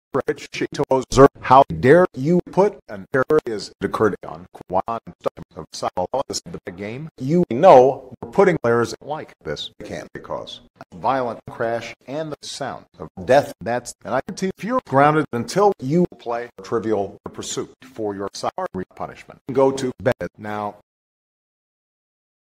Ritchie Tozer, how dare you put an error is occurred on Quantum of Solace, the game? You know we're putting players like this can because violent crash and the sound of death. And I guarantee if you're grounded until you play Trivial Pursuit for your sorry punishment, go to bed now.